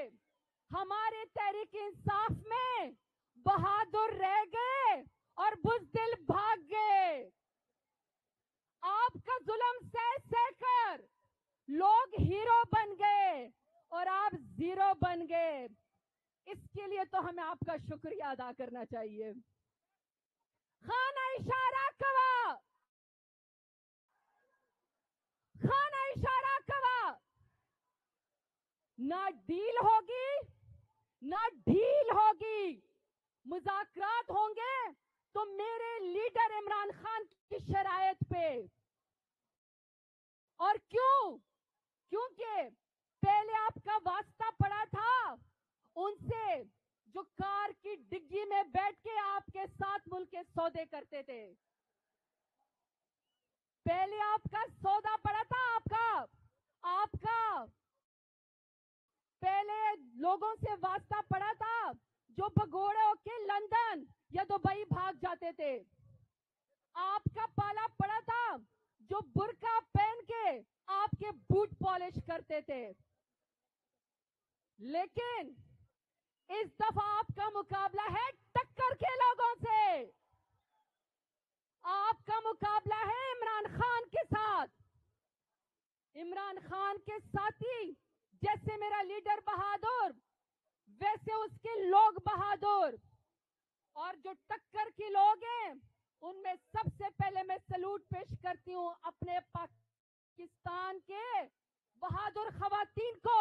ہمارے تحریک انصاف میں بہادر رہ گئے اور بزدل بھاگ گئے. آپ کا ظلم سہ کر لوگ ہیرو بن گئے اور آپ زیرو بن گئے. اس کے لیے تو ہمیں آپ کا شکریہ ادا کرنا چاہیے. خانہ اشارہ کوا، خانہ اشارہ کوا، نہ ڈیل ہوگی نہ ڈھیل ہوگی. مذاکرات ہوں گے تو میرے لیڈر عمران خان کی شرائط پہ. اور کیوں؟ کیونکہ پہلے آپ کا واسطہ پڑا تھا ان سے جو کار کی ڈگی میں بیٹھ کے آپ کے ساتھ ملک کے سودے کرتے تھے. پہلے آپ کا سودا پڑا تھا. آپ کا پہلے لوگوں سے واسطہ پڑا تھا جو بھگوڑے ہو کے لندن یا دبئی بھاگ جاتے تھے. آپ کا پالا پڑا تھا جو برقع پہن کے آپ کے بوٹ پالش کرتے تھے. لیکن اس دفعہ آپ کا مقابلہ ہے ٹکر کے لوگوں سے. آپ کا مقابلہ ہے عمران خان کے ساتھ. عمران خان کے ساتھی جیسے میرا لیڈر بہادر ویسے اس کے لوگ بہادر. اور جو ٹکر کے لوگ ہیں ان میں سب سے پہلے میں سلوٹ پیش کرتی ہوں اپنے پاکستان کے بہادر خواتین کو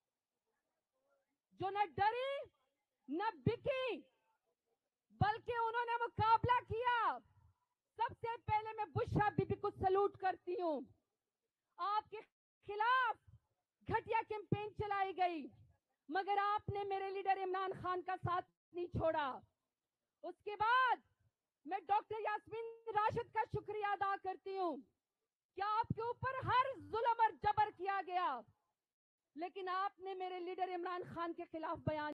جو نہ ڈری نہ بکی بلکہ انہوں نے مقابلہ کیا. سب سے پہلے میں بشرا بی بی کو سلوٹ کرتی ہوں. آپ کے خلاف گھٹیا کیمپین چلائی گئی مگر آپ نے میرے لیڈر عمران خان کا ساتھ نہیں چھوڑا. اس کے بعد میں ڈاکٹر یاسمین راشد کا شکریہ ادا کرتی ہوں کہ آپ کے اوپر ہر ظلم اور جبر کیا گیا لیکن آپ نے میرے لیڈر عمران خان کے خلاف بیان